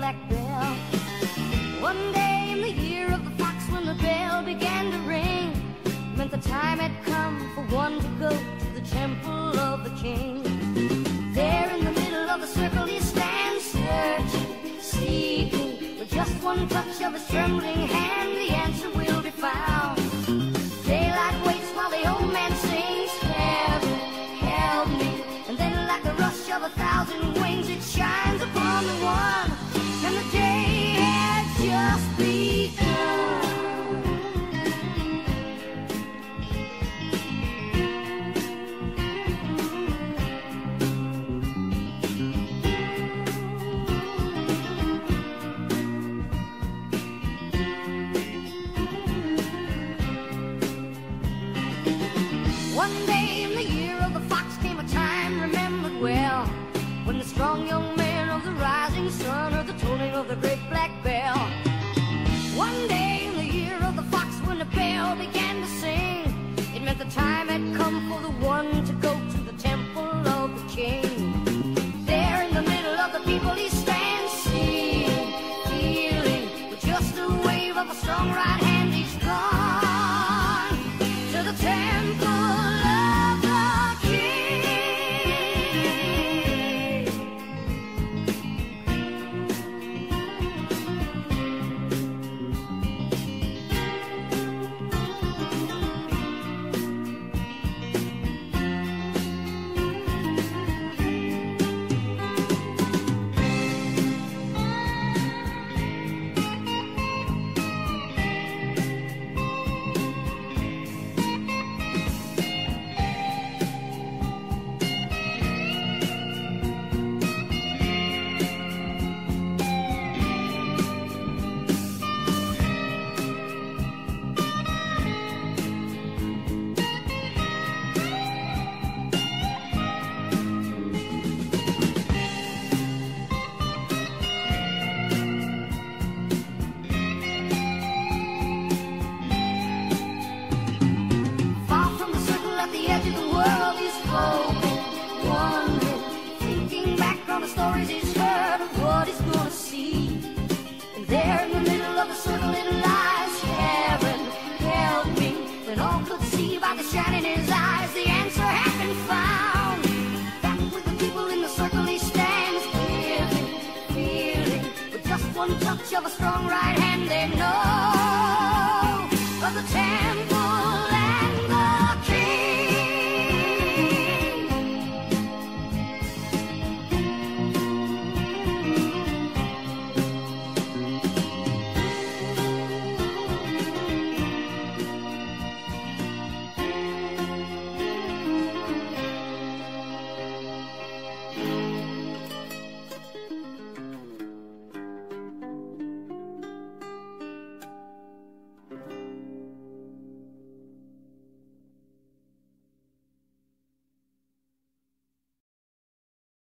black bell. One day in the year of the fox, when the bell began to ring, meant the time had come for one to go to the temple of the king. There in the middle of the circle he stands, searching, seeking. With just one touch of his trembling hand, the answer will be found. Daylight waits while the old man sings, heaven, help me. And then like the rush of 1,000 wings, it shines upon the one, and the day had just begun. One day in the year of the fox came a time remembered well, when the strong young man of the rising sun heard the tolling of the great black bell. One day in the year of the fox, when the bell began to sing, it meant the time had come for the one to go to the temple of the king. There in the middle of the people he stands, seeing, feeling. With just a wave of a strong right hand, he's gone to the temple of the king. Stories he's heard of what he's gonna see. And there in the middle of the circle it lies, heaven, help me. Then all could see by the shine in his eyes, the answer had been found. Back with the people in the circle he stands, giving, feeling. With just one touch of a strong right hand, they know of the temple